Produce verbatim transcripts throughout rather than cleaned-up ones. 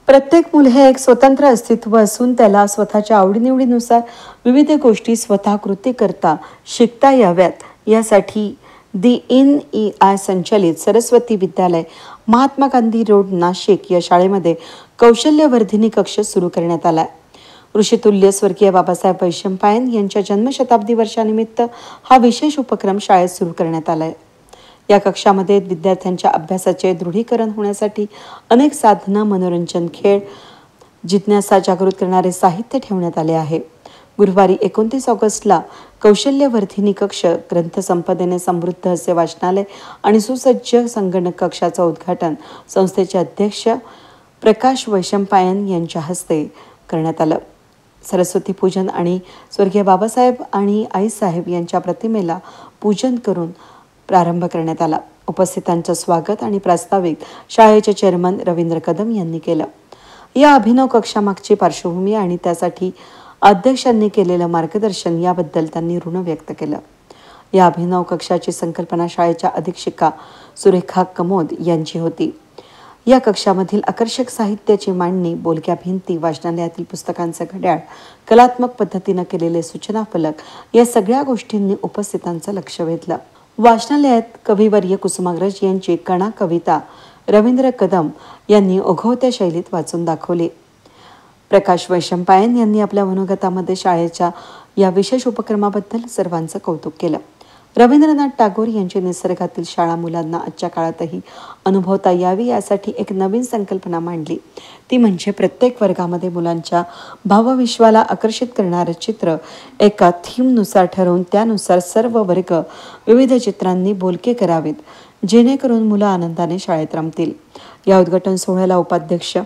प्रत्येक मूल हे एक स्वतंत्र अस्तित्व असून त्याला स्वतःच्या आवडीनिवडीनुसार विविध गोष्टी स्वतः कृती करता शिकता याव्यात यासाठी दी इन ई आय संचलित सरस्वती विद्यालय महात्मा गांधी रोड नाशिक या शाळेमध्ये कौशल्यवर्धिनी कक्ष सुरू करण्यात आला आहे. ऋषितुल्य स्वर्गीय बाबासाहेब वैशंपायन यांच्या जन्मशताब्दी वर्षानिमित्त हा विशेष उपक्रम शाळेत सुरू करण्यात आला आहे. या कक्षामध्ये विद्यार्थ्यांच्या अभ्यासाचे दृढीकरण होण्यासाठी अनेक साधनं, मनोरंजन, खेळ, जिज्ञासा जागृत करणारे साहित्य ठेवण्यात आले आहे. गुरुवारी एकोणतीस ऑगस्टला कौशल्यवर्धिनी कक्ष, ग्रंथसंपदेने समृद्ध असे वाचनालय आणि सुसज्ज संगणक कक्षाचं उद्घाटन संस्थेचे अध्यक्ष प्रकाश वैशंपायन यांच्या हस्ते करण्यात आलं. सरस्वती पूजन आणि स्वर्गीय बाबासाहेब आणि आईसाहेब यांच्या प्रतिमेला पूजन करून प्रारंभ करण्यात आला. उपस्थितांचं स्वागत आणि प्रास्ताविक शाळेचे चेअरमन रवींद्र कदम यांनी केलं. या अभिनव कक्षामागची पार्श्वभूमी आणि त्यासाठी अध्यक्षांनी केलेलं मार्गदर्शन याबद्दल त्यांनी ऋण व्यक्त केलं. या अभिनव कक्षाची संकल्पना शाळेच्या अधीक्षिका सुरेखा कमोद यांची होती. या कक्षामधील आकर्षक साहित्याची मांडणी, बोलक्या भिंती, वाचनालयातील पुस्तकांचं घड्याळ, कलात्मक पद्धतीनं केलेले सूचना फलक या सगळ्या गोष्टींनी उपस्थितांचं लक्ष वेधलं. वाचनालयात कविवर्य कुसुमाग्रज यांची कणा कविता रवींद्र कदम यांनी ओघवत्या शैलीत वाचून दाखवली. प्रकाश वैशंपायन यांनी आपल्या मनोगतामध्ये शाळेच्या या विशेष उपक्रमाबद्दल सर्वांचं कौतुक केलं. रवींद्रनाथ टागोर यांची निसर्गातील शाळा मुलांना आजच्या काळातही अनुभवता यावी यासाठी एक नवीन संकल्पना मांडली. ती म्हणजे प्रत्येक वर्गामध्ये मुलांच्या भावविश्वाला आकर्षित करणारं चित्र एका थीमनुसार ठरवून त्यानुसार सर्व वर्ग विविध चित्रांनी बोलके करावेत, जेणेकरून मुलं आनंदाने शाळेत रमतील. या उद्घाटन सोहळ्याला उपाध्यक्ष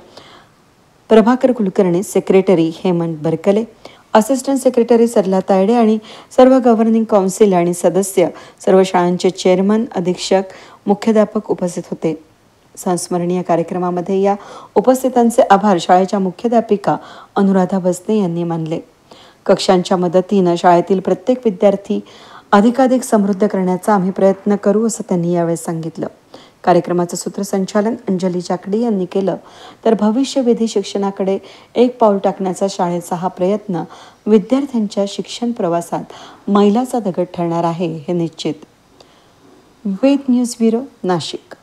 Prabhakar Kulkarni, secretary Hemant Barkale, assistant secretary Sarala Tayade आणि सर्व गव्हर्निंग काउन्सिल आणि सदस्य, सर्व शाळांचे चेअरमन, अधीक्षक, मुख्याध्यापक उपस्थित होते. संस्मरणीय कार्यक्रमामध्ये या उपस्थितांचे आभार शाळेच्या मुख्याध्यापिका अनुराधा बसने यांनी मानले. कक्षांच्या मदतीनं शाळेतील प्रत्येक विद्यार्थी अधिकाधिक समृद्ध करण्याचा आम्ही प्रयत्न करू असं त्यांनी यावेळी सांगितलं. कार्यक्रमाचं सूत्रसंचालन अंजली जाकडे यांनी केलं. तर भविष्यवेधी शिक्षणाकडे एक पाऊल टाकण्याचा शाळेचा हा प्रयत्न विद्यार्थ्यांच्या शिक्षण प्रवासात मैलाचा दगड ठरणार आहे हे निश्चित. Ved news bureau, Nashik.